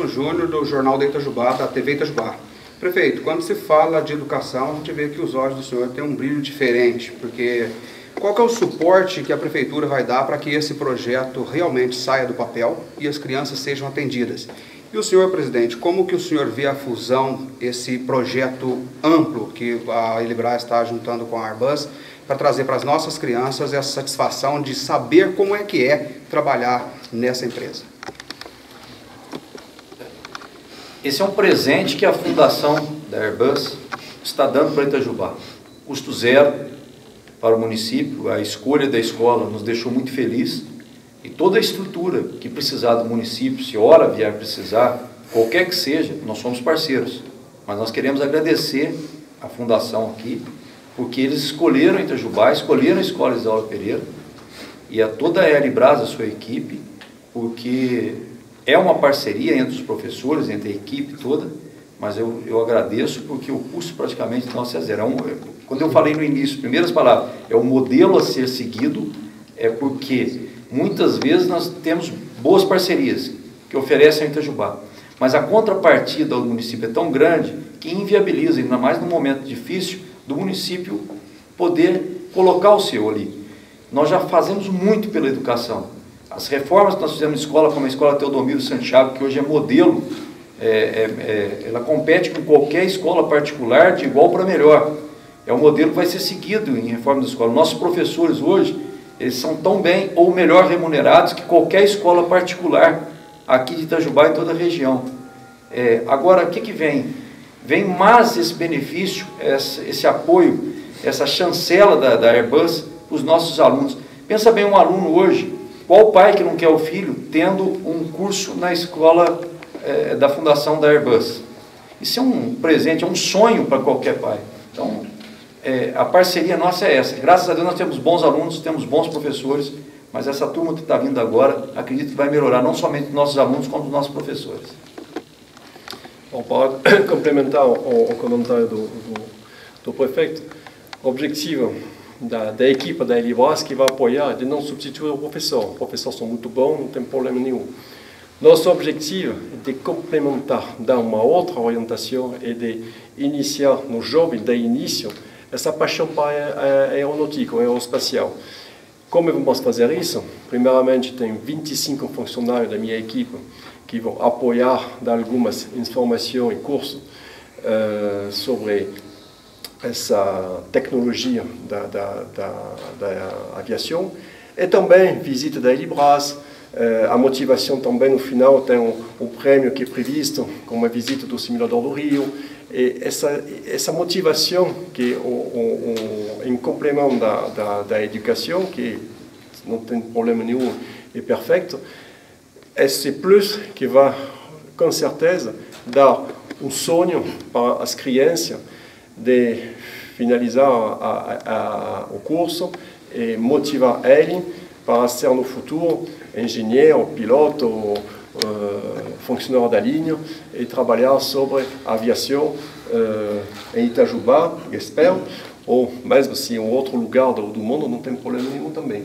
Wilson Júnior, do Jornal da Itajubá, da TV Itajubá. Prefeito, quando se fala de educação, a gente vê que os olhos do senhor têm um brilho diferente, porque qual que é o suporte que a Prefeitura vai dar para que esse projeto realmente saia do papel e as crianças sejam atendidas? E o senhor, presidente, como que o senhor vê a fusão, esse projeto amplo que a Elibras está juntando com a Airbus, para trazer para as nossas crianças essa satisfação de saber como é que é trabalhar nessa empresa? Esse é um presente que a fundação da Airbus está dando para Itajubá. Custo zero para o município, a escolha da escola nos deixou muito feliz. E toda a estrutura que precisar do município, se hora vier precisar, qualquer que seja, nós somos parceiros. Mas nós queremos agradecer a fundação aqui, porque eles escolheram Itajubá, escolheram a Escola Isaura Pereira, e a toda a Elibras, a sua equipe, porque é uma parceria entre os professores, entre a equipe toda, mas eu agradeço porque o custo praticamente nosso é zero. Quando eu falei no início, primeiras palavras, é o modelo a ser seguido, é porque muitas vezes nós temos boas parcerias que oferecem a Itajubá, mas a contrapartida do município é tão grande que inviabiliza, ainda mais num momento difícil, do município poder colocar o seu ali. Nós já fazemos muito pela educação. As reformas que nós fizemos na escola, como a Escola Teodomiro Santiago, que hoje é modelo, ela compete com qualquer escola particular de igual para melhor. É um modelo que vai ser seguido em reforma da escola. Nossos professores hoje, eles são tão bem ou melhor remunerados que qualquer escola particular aqui de Itajubá e toda a região. Agora, o que vem? Vem mais esse benefício, esse apoio, essa chancela da Airbus para os nossos alunos. Pensa bem um aluno hoje, qual pai que não quer o filho tendo um curso na escola da fundação da Airbus? Isso é um presente, é um sonho para qualquer pai. Então, a parceria nossa é essa. Graças a Deus nós temos bons alunos, temos bons professores, mas essa turma que está vindo agora, acredito que vai melhorar não somente os nossos alunos, como os nossos professores. Bom, para complementar o comentário do prefeito, o objetivo da equipe da Elibras que vai apoiar é de não substituir o professor. Os professores são muito bons, não tem problema nenhum. Nosso objetivo é de complementar, dar uma outra orientação e de iniciar no jovem, de início, essa paixão para aeronáutica, aeroespacial. Como vamos fazer isso? Primeiramente, tem 25 funcionários da minha equipe que vão apoiar, dar algumas informações e cursos sobre essa tecnologia da aviação. E também visita da Elibras. A motivação também no final tem um prêmio que é previsto com uma visita do simulador do Rio. E essa motivação que em complemento da educação, que não tem problema nenhum, é perfeito, esse plus que vai com certeza dar um sonho para as crianças de finalizar o curso e motivar eles para ser no futuro engenheiro, piloto, funcionário da linha e trabalhar sobre aviação em Itajubá, espero, ou mesmo se em outro lugar do mundo, não tem problema nenhum também.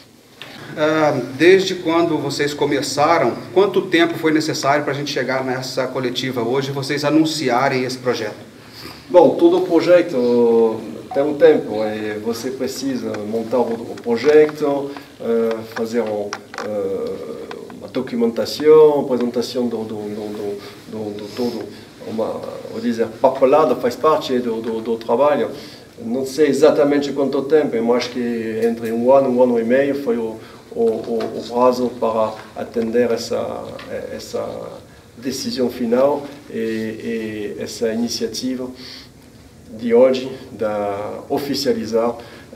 Desde quando vocês começaram, quanto tempo foi necessário para a gente chegar nessa coletiva hoje e vocês anunciarem esse projeto? Bom, todo projeto tem um tempo, você precisa montar o projeto, fazer uma documentação, apresentação do todo, vou dizer, papelada faz parte do trabalho. Não sei exatamente quanto tempo, mas acho que entre um ano e meio foi o prazo para atender essa decisão final e essa iniciativa de hoje de oficializar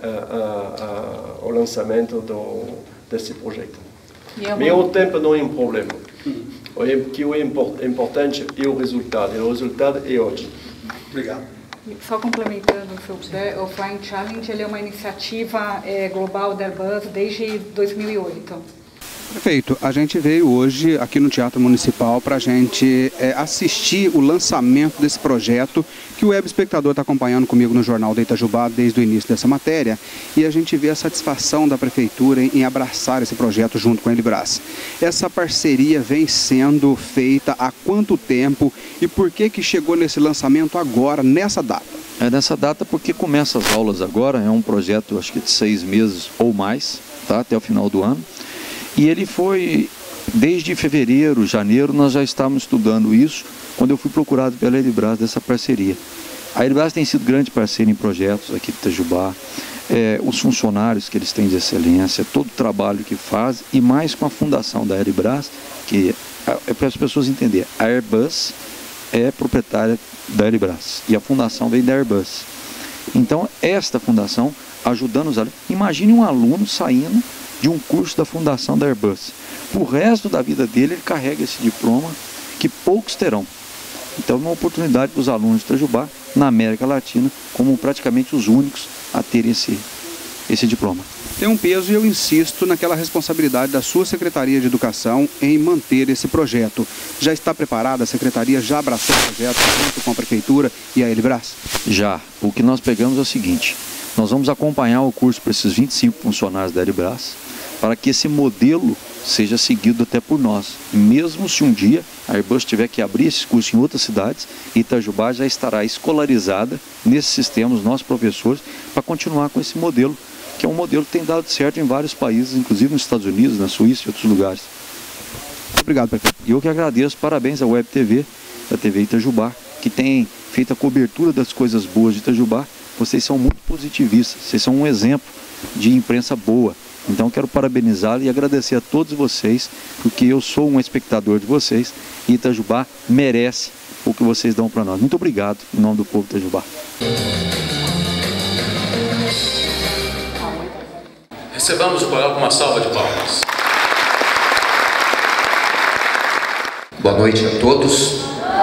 o lançamento desse projeto. Mas o tempo não é um problema. O que é importante é o resultado, e o resultado é hoje. Obrigado. Só complementando, se eu puder, o Flying Challenge ele é uma iniciativa global da Airbus desde 2008. Prefeito, a gente veio hoje aqui no Teatro Municipal para a gente assistir o lançamento desse projeto que o web espectador está acompanhando comigo no Jornal da Itajubá desde o início dessa matéria, e a gente vê a satisfação da Prefeitura em abraçar esse projeto junto com a Elibras. Essa parceria vem sendo feita há quanto tempo e por que chegou nesse lançamento agora, nessa data? É nessa data porque começa as aulas agora, é um projeto acho que de 6 meses ou mais, tá? Até o final do ano. E ele foi, desde fevereiro, janeiro, nós já estávamos estudando isso, quando eu fui procurado pela Elibras dessa parceria. A Elibras tem sido grande parceira em projetos aqui de Itajubá, os funcionários que eles têm de excelência, todo o trabalho que faz, e mais com a fundação da Elibras, que é para as pessoas entenderem, a Airbus é proprietária da Elibras, e a fundação vem da Airbus. Então, esta fundação ajudando os alunos. Imagine um aluno saindo de um curso da fundação da Airbus. O resto da vida dele, ele carrega esse diploma que poucos terão. Então, é uma oportunidade para os alunos de Itajubá, na América Latina, como praticamente os únicos a terem esse diploma. Tem um peso e eu insisto naquela responsabilidade da sua Secretaria de Educação em manter esse projeto. Já está preparada? A Secretaria já abraçou o projeto junto com a Prefeitura e a Elibras? Já. O que nós pegamos é o seguinte: nós vamos acompanhar o curso para esses 25 funcionários da Elibras, para que esse modelo seja seguido até por nós. E mesmo se um dia a Airbus tiver que abrir esse curso em outras cidades, Itajubá já estará escolarizada nesse sistema, os nossos professores, para continuar com esse modelo, que é um modelo que tem dado certo em vários países, inclusive nos Estados Unidos, na Suíça e outros lugares. Obrigado, prefeito. E eu que agradeço, parabéns à Web TV, da TV Itajubá, que tem feito a cobertura das coisas boas de Itajubá. Vocês são muito positivistas, vocês são um exemplo de imprensa boa. Então quero parabenizá-lo e agradecer a todos vocês, porque eu sou um espectador de vocês e Itajubá merece o que vocês dão para nós. Muito obrigado, em nome do povo de Itajubá. Recebamos o coral com uma salva de palmas. Boa noite a todos.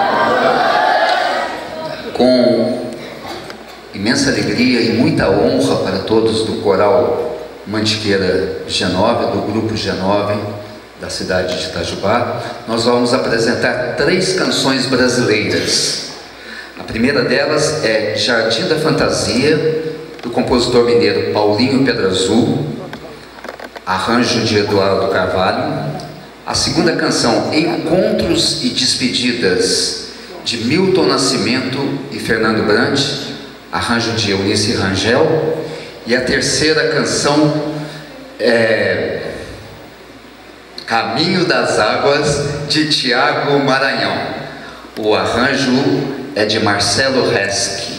Com imensa alegria e muita honra para todos do coral Mantiqueira G9, do grupo G9 da cidade de Itajubá, nós vamos apresentar 3 canções brasileiras. A primeira delas é Jardim da Fantasia, do compositor mineiro Paulinho Pedra Azul, arranjo de Eduardo Carvalho. A segunda canção, Encontros e Despedidas, de Milton Nascimento e Fernando Brant, arranjo de Eunice Rangel. E a terceira canção é Caminho das Águas, de Tiago Maranhão. O arranjo é de Marcelo Resch.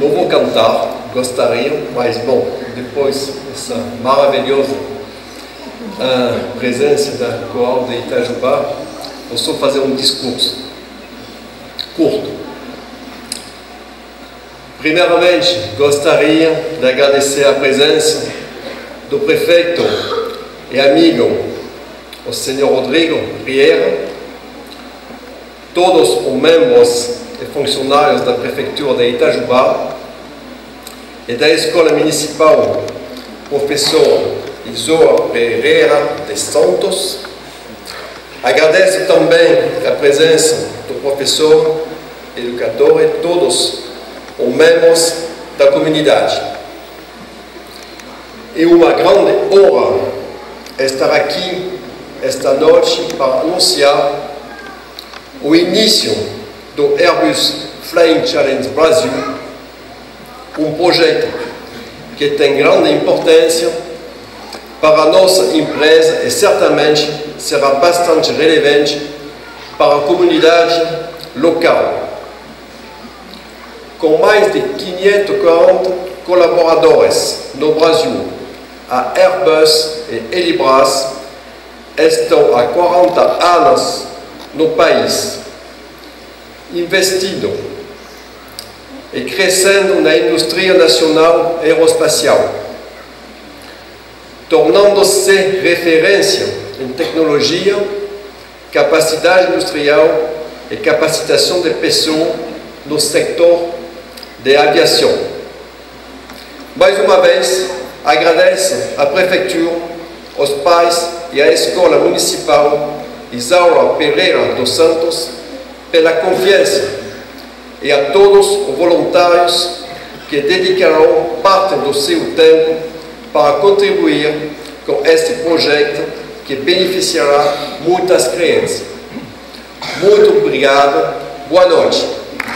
não vou cantar, gostaria, mas bom, depois dessa maravilhosa presença da Coral de Itajubá, eu só fazer um discurso curto. Primeiramente, gostaria de agradecer a presença do prefeito e amigo, o senhor Rodrigo Riera, todos os membros e funcionários da Prefeitura de Itajubá e da Escola Municipal Professor Isoa Pereira de Santos. Agradeço também a presença do professor, educador e todos os membros da comunidade. É uma grande honra estar aqui esta noite para anunciar o início do Airbus Flying Challenge Brasil, um projeto que tem grande importância para a nossa empresa e certamente será bastante relevante para a comunidade local. Com mais de 540 colaboradores no Brasil, a Airbus e Elibras estão há 40 anos no país, investindo e crescendo na indústria nacional aeroespacial, tornando-se referência em tecnologia, capacidade industrial e capacitação de pessoas no setor de aviação. Mais uma vez, agradeço à Prefeitura, aos pais e à Escola Municipal Isaura Pereira dos Santos pela confiança e a todos os voluntários que dedicarão parte do seu tempo para contribuir com este projeto que beneficiará muitas crianças. Muito obrigado, boa noite.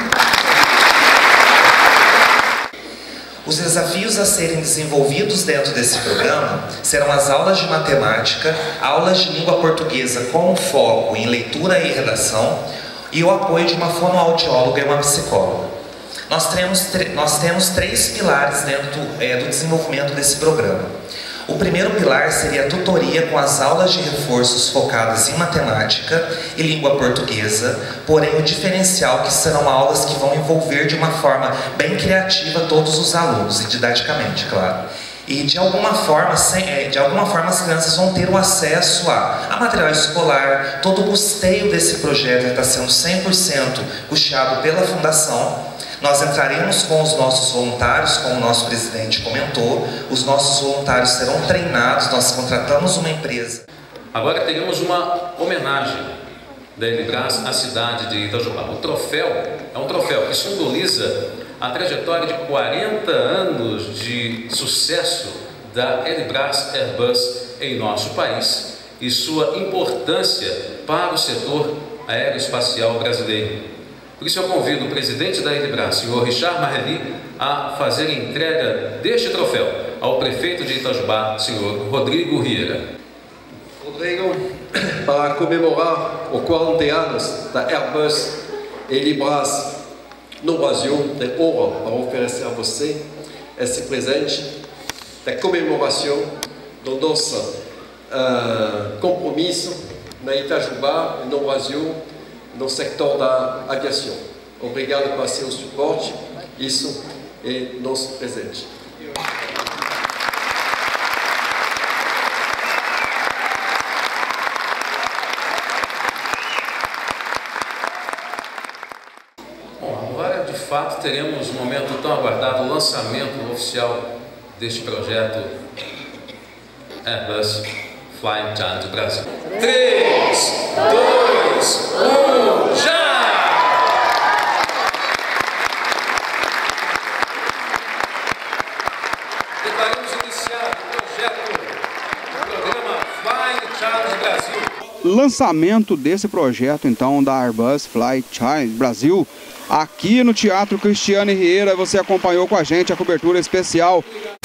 Os desafios a serem desenvolvidos dentro desse programa serão as aulas de matemática, aulas de língua portuguesa com foco em leitura e redação e o apoio de uma fonoaudióloga e uma psicóloga. Nós temos 3 pilares dentro do desenvolvimento desse programa. O primeiro pilar seria a tutoria com as aulas de reforços focadas em matemática e língua portuguesa, porém o diferencial que serão aulas que vão envolver de uma forma bem criativa todos os alunos, e didaticamente, claro. E de alguma forma as crianças vão ter o acesso a material escolar, todo o custeio desse projeto está sendo 100% custeado pela Fundação. Nós entraremos com os nossos voluntários, como o nosso presidente comentou, os nossos voluntários serão treinados, nós contratamos uma empresa. Agora teremos uma homenagem da Elibras à cidade de Itajubá. O troféu é um troféu que simboliza a trajetória de 40 anos de sucesso da Elibras Airbus em nosso país e sua importância para o setor aeroespacial brasileiro. Por isso eu convido o presidente da Elibras, senhor Richard Marrelly, a fazer a entrega deste troféu ao prefeito de Itajubá, senhor Rodrigo Riera. Rodrigo, para comemorar os 40 anos da Airbus Elibras no Brasil, tem honra para oferecer a você esse presente da comemoração do nosso compromisso na Itajubá e no Brasil, no setor da aviação. Obrigado pelo seu suporte. Isso é nosso presente. Bom, agora de fato teremos um momento tão aguardado, o lançamento oficial deste projeto Airbus Flying Challenge Brasil. 3, 2, 1, já! Declaramos iniciado o programa Flying Challenge Brasil. Lançamento desse projeto, então, da Airbus Flying Challenge Brasil, aqui no Teatro Cristiano Riera. Você acompanhou com a gente a cobertura especial